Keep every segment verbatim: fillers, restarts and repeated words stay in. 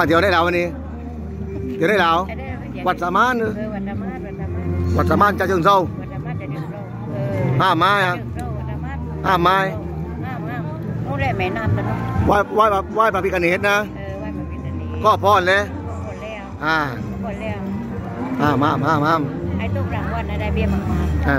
มาเที่ยวได้แล้ววันนี้เที่ยวได้แล้ววัดสามานเออวัดสามานจะถึงเศร้าห้าไม้อะห้าไม้นู่นแหละแม่น้ำนะไหว้ไหว้ไหว้พระพิฆเนศนะก็พรเลยอ่าอ่ามามามาไอ้ตุ๊กรางวัลได้เบี้ยมากอ่า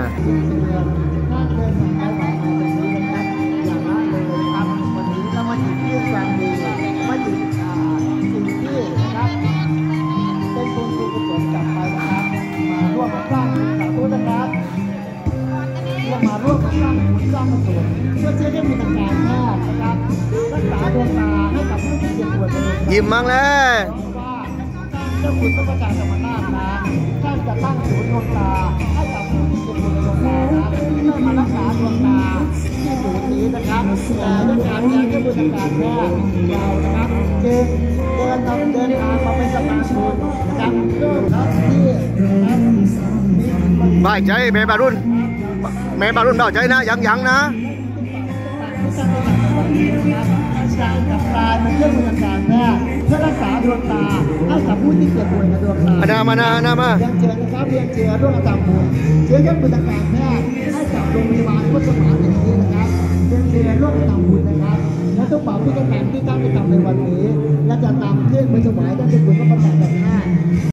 มาร่วมสร้างบุญสร้างกุศลเพื่อจะได้มีทางการแพทย์นะครับรักษาดวงตาให้กับผู้ที่เจ็บป่วยเป็นยิ้มมั้งเลยว่าเจ้าคุณต้องประกาศธรรมนาถนะท่านจะตั้งศูนย์ดวงตาให้กับผู้ที่เจ็บป่วยเป็นดวงตานะให้มารักษาดวงตาที่ศูนย์นี้นะครับแต่ด้วยการงานก็คือทางการแพทย์เรานะครับจึงเดินทางเดินทางมาเป็นสมาชิกนะครับครับที่บ่ายใจแม่บารุ่นแม่บารุ่นบ่ายใจนะยังยังนะการกับการเป็นเครื่องมือทางการแพทย์เพื่อรักษาดวงตาให้กับผู้ที่เจ็บป่วยในดวงตาอานามานานามาเรียนเชิญนะครับเรียนเชิญร่วมกับบุญเชิญเครื่องมือทางการแพทย์ให้กับโรงพยาบาลพุทธสมานแห่งนี้นะครับเรียนเชิญร่วมกับบุญนะครับและทุกเป่าพิธีการที่ตั้งใจทำในวันนี้และจะนำเครื่องมือถวายท่านเจ้าคุณพระประธาน